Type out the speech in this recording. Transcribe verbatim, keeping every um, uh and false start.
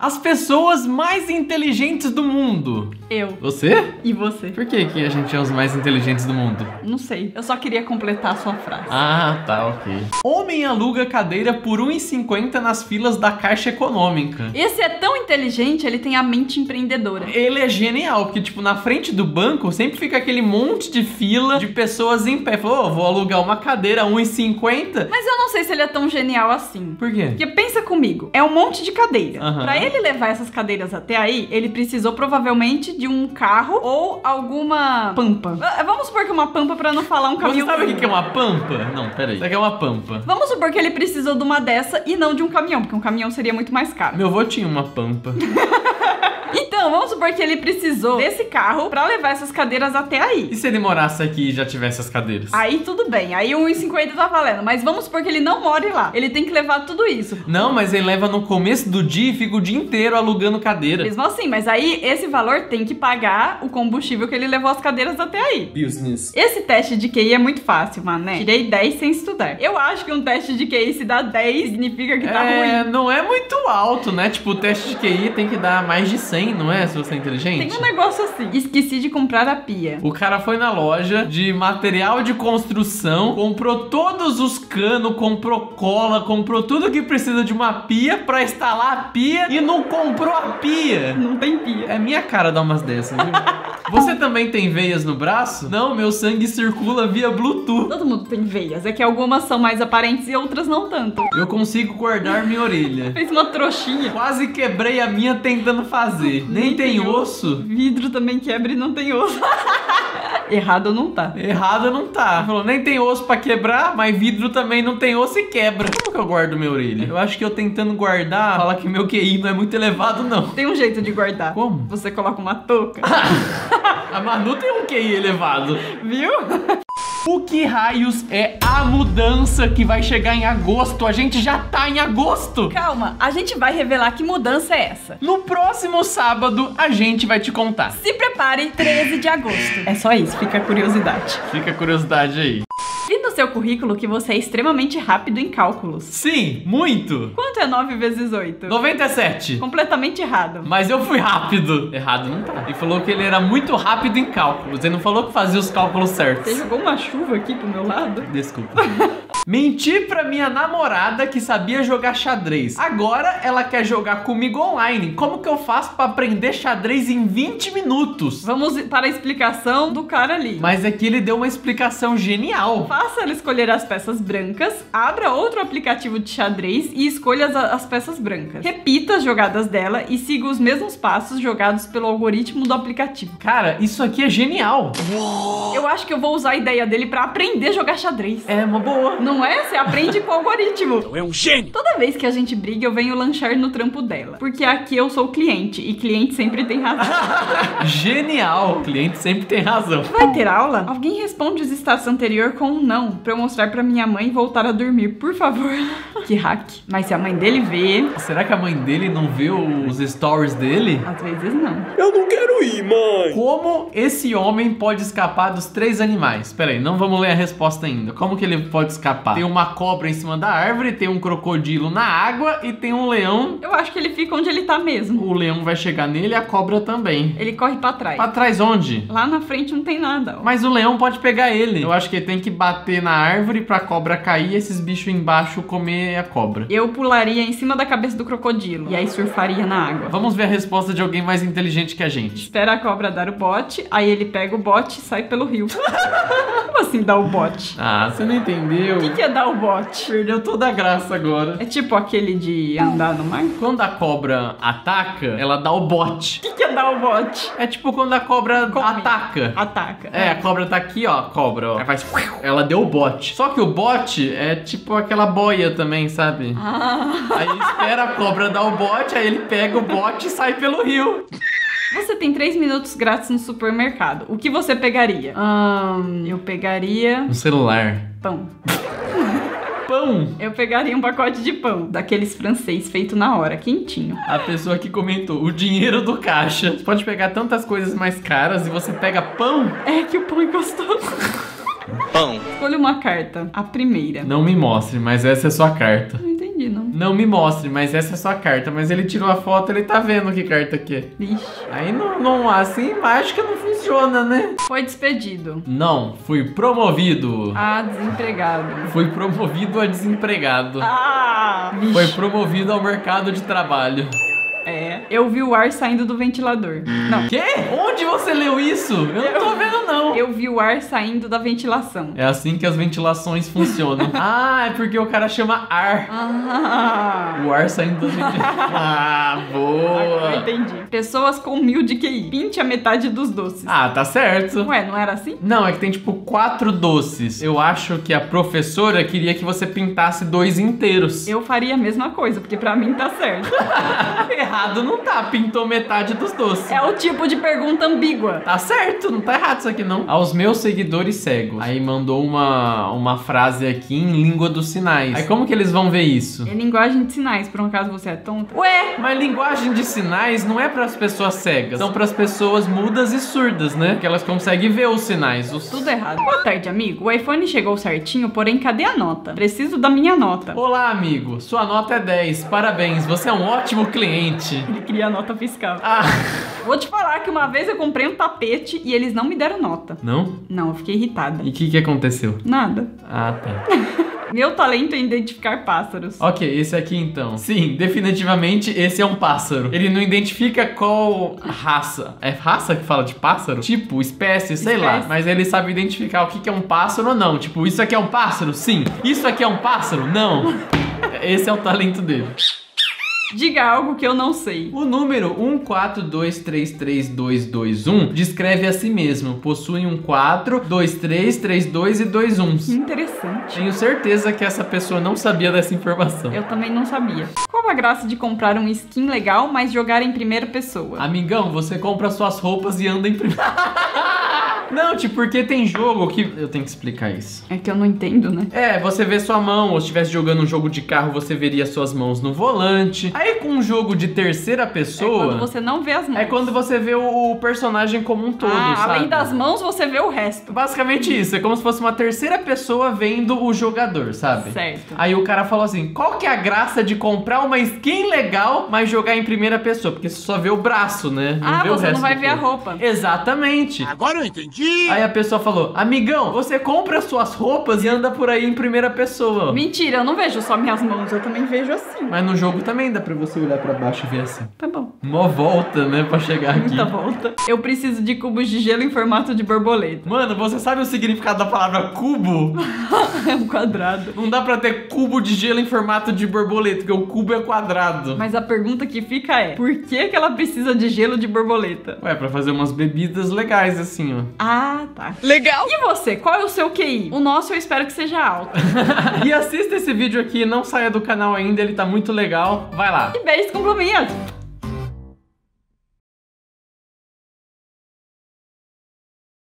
As pessoas mais inteligentes do mundo. Eu. Você? E você? Por que que a gente é os mais inteligentes do mundo? Não sei. Eu só queria completar a sua frase. Ah, tá, ok. Homem aluga cadeira por um real e cinquenta nas filas da Caixa Econômica. Esse é tão inteligente, ele tem a mente empreendedora. Ele é genial, porque, tipo, na frente do banco sempre fica aquele monte de fila de pessoas em pé. Falou, oh, vou alugar uma cadeira, um real e cinquenta. Mas eu não sei se ele é tão genial assim. Por quê? Porque pensa comigo, é um monte de cadeira. Uhum. Pra ele levar essas cadeiras até aí, ele precisou provavelmente de um carro ou alguma pampa. Ah, Vamos supor que uma pampa pra não falar um caminhão. Você sabe o que é uma pampa? Não, peraí. Isso aqui é uma pampa. Vamos supor que ele precisou de uma dessa e não de um caminhão, porque um caminhão seria muito mais caro. Meu avô tinha uma pampa. Então, vamos supor que ele precisou desse carro pra levar essas cadeiras até aí. E se ele morasse aqui e já tivesse as cadeiras? Aí tudo bem, aí um real e cinquenta tá valendo. Mas vamos supor que ele não more lá. Ele tem que levar tudo isso. Não, mas ele leva no começo do dia e fica o dia inteiro alugando cadeira. Mesmo assim, mas aí esse valor tem que pagar o combustível que ele levou as cadeiras até aí. Business. Esse teste de Q I é muito fácil, mané. Tirei dez sem estudar. Eu acho que um teste de Q I se dá dez, significa que tá É, ruim. não é muito alto, né? Tipo, o teste de Q I tem que dar mais de cem, não é? Se você é inteligente. Tem um negócio assim. Esqueci de comprar a pia. O cara foi na loja de material de construção, comprou todos os canos, comprou cola, comprou tudo que precisa de uma pia pra instalar a pia e não comprou a pia. Não tem pia. É minha cara dar umas dessas, viu? Você também tem veias no braço? Não, meu sangue circula via Bluetooth. Todo mundo tem veias. É que algumas são mais aparentes e outras não tanto. Eu consigo guardar minha orelha. Fez uma trouxinha. Quase quebrei a minha tentando fazer. Nem tem osso. Vidro também quebra e não tem osso. Errado não tá. Errado não tá. Falou, nem tem osso pra quebrar, mas vidro também não tem osso e quebra. Como que eu guardo minha orelha? Eu acho que eu tentando guardar, fala que meu Q I não é muito elevado, não. Tem um jeito de guardar. Como? Você coloca uma touca. A Manu tem um Q I elevado. Viu? O que raios é a mudança que vai chegar em agosto? A gente já tá em agosto. Calma, a gente vai revelar que mudança é essa. No próximo sábado, a gente vai te contar. Se prepare, treze de agosto. É só isso, fica a curiosidade. Fica a curiosidade aí. Vi no seu currículo que você é extremamente rápido em cálculos. Sim, muito. Quanto é nove vezes oito? noventa e sete. Completamente errado. Mas eu fui rápido. Errado não tá. Ele falou que ele era muito rápido em cálculos. Ele não falou que fazia os cálculos certos. Você jogou uma chuva aqui pro meu lado? Desculpa. Menti pra minha namorada que sabia jogar xadrez. Agora ela quer jogar comigo online. Como que eu faço pra aprender xadrez em vinte minutos? Vamos para a explicação do cara ali. Mas é que ele deu uma explicação genial. Faça ela escolher as peças brancas, abra outro aplicativo de xadrez e escolha as, as peças brancas. Repita as jogadas dela e siga os mesmos passos jogados pelo algoritmo do aplicativo. Cara, isso aqui é genial. Eu acho que eu vou usar a ideia dele pra aprender a jogar xadrez. É uma boa. Não é? Você aprende com o algoritmo. É um gênio! Toda vez que a gente briga, eu venho lanchar no trampo dela. Porque aqui eu sou o cliente e cliente sempre tem razão. Genial. O cliente sempre tem razão. Vai ter aula? Alguém responde os status anterior com um não, pra eu mostrar pra minha mãe voltar a dormir, por favor. Que hack. Mas se a mãe dele vê... Será que a mãe dele não vê os stories dele? Às vezes não. Eu não quero ir, mãe! Como esse homem pode escapar dos três animais? Pera aí, não vamos ler a resposta ainda. Como que ele pode escapar? Tem uma cobra em cima da árvore, tem um crocodilo na água e tem um leão. Eu acho que ele fica onde ele tá mesmo. O leão vai chegar nele e a cobra também. Ele corre pra trás. Pra trás onde? Lá na frente não tem nada, ó. Mas o leão pode pegar ele. Eu acho que ele tem que bater na árvore pra cobra cair e esses bichos embaixo comer a cobra. Eu pularia em cima da cabeça do crocodilo e aí surfaria na água. Vamos ver a resposta de alguém mais inteligente que a gente. Espera a cobra dar o bote, aí ele pega o bote e sai pelo rio. Como assim dar o bote? Ah, você não entendeu. O que, que é dar o bote? Perdeu toda a graça agora. É tipo aquele de andar no mar? Quando a cobra ataca, ela dá o bote. O que, que é dar o bote? É tipo quando a cobra Come. ataca. Ataca. É, a cobra tá aqui, ó, a cobra, ó. Aí faz... Ela deu o bote. Só que o bote é tipo aquela boia também, sabe? Ah. Aí espera a cobra dar o bote, aí ele pega o bote e sai pelo rio. Você tem três minutos grátis no supermercado. O que você pegaria? Hum, eu pegaria... Um celular. Pão. Pão. Eu pegaria um pacote de pão, daqueles francês feito na hora, quentinho. A pessoa que comentou, o dinheiro do caixa. Você pode pegar tantas coisas mais caras e você pega pão? É que o pão é gostoso. Pão. Escolha uma carta, a primeira. Não me mostre, mas essa é sua carta. Não entendi, não. Não me mostre, mas essa é sua carta. Mas ele tirou a foto, ele tá vendo que carta que é. Vixe. Aí não, não assim, mágica não funciona, né? Foi despedido. Não, fui promovido. Ah, desempregado. Fui promovido a desempregado. Ah, vixe. Foi promovido ao mercado de trabalho. É. Eu vi o ar saindo do ventilador. Não. Quê? Onde você leu isso? Eu não tô vendo, não. Eu vi o ar saindo da ventilação. É assim que as ventilações funcionam. Ah, é porque o cara chama ar. Ah. O ar saindo da ventilação. Ah, boa. Agora eu entendi. Pessoas com mil de Q I. Pinte a metade dos doces. Ah, tá certo. Ué, não era assim? Não, é que tem tipo quatro doces. Eu acho que a professora queria que você pintasse dois inteiros. Eu faria a mesma coisa, porque pra mim tá certo. Errado não tá, pintou metade dos doces. É o tipo de pergunta ambígua. Tá certo, não tá errado isso aqui não. Aos meus seguidores cegos. Aí mandou uma, uma frase aqui em língua dos sinais. Aí como que eles vão ver isso? É linguagem de sinais, por um acaso você é tonta? Ué! Mas linguagem de sinais não é pras pessoas cegas. São pras pessoas mudas e surdas, né? Que elas conseguem ver os sinais. Os... Tudo errado. Boa tarde, amigo. O iPhone chegou certinho, porém cadê a nota? Preciso da minha nota. Olá, amigo. Sua nota é dez. Parabéns, você é um ótimo cliente. Ele queria a nota fiscal. Ah. Vou te falar que uma vez eu comprei um tapete e eles não me deram nota. Não? Não, eu fiquei irritada. E o que que aconteceu? Nada. Ah, tá. Meu talento é identificar pássaros. Ok, esse aqui então. Sim, definitivamente esse é um pássaro. Ele não identifica qual raça. É raça que fala de pássaro? Tipo, espécie, sei Espécie. lá. Mas ele sabe identificar o que que é um pássaro ou não. Tipo, isso aqui é um pássaro? Sim. Isso aqui é um pássaro? Não. Esse é o talento dele. Diga algo que eu não sei. O número um quatro dois três três dois dois um descreve a si mesmo. Possui um quatro, dois três, três dois e dois uns. Interessante. Tenho certeza que essa pessoa não sabia dessa informação. Eu também não sabia. Qual a graça de comprar um skin legal, mas jogar em primeira pessoa? Amigão, você compra suas roupas e anda em primeira. Não, tipo, porque tem jogo que... Eu tenho que explicar isso. É que eu não entendo, né? É, você vê sua mão, ou se estivesse jogando um jogo de carro, você veria suas mãos no volante. Aí com um jogo de terceira pessoa... É quando você não vê as mãos. É quando você vê o personagem como um todo, ah, sabe? além das mãos, você vê o resto. Basicamente isso, é como se fosse uma terceira pessoa vendo o jogador, sabe? Certo. Aí o cara falou assim, qual que é a graça de comprar uma skin legal, mas jogar em primeira pessoa? Porque você só vê o braço, né? Não Ah, vê o você resto não vai do ver a corpo. roupa. Exatamente. Agora eu entendi. Aí a pessoa falou, amigão, você compra suas roupas e anda por aí em primeira pessoa. Mentira, eu não vejo só minhas mãos, eu também vejo assim. Mas no jogo também dá pra você olhar pra baixo e ver assim. Tá bom. Mó volta, né, pra chegar aqui. Muita volta. Eu preciso de cubos de gelo em formato de borboleta. Mano, você sabe o significado da palavra cubo? É um quadrado. Não dá pra ter cubo de gelo em formato de borboleta, porque o cubo é quadrado. Mas a pergunta que fica é, por que que ela precisa de gelo de borboleta? Ué, pra fazer umas bebidas legais assim, ó. Ah, tá. Legal. E você, qual é o seu Q I? O nosso eu espero que seja alto. E assista esse vídeo aqui, não saia do canal ainda, ele tá muito legal. Vai lá. E beijo com pluminhas.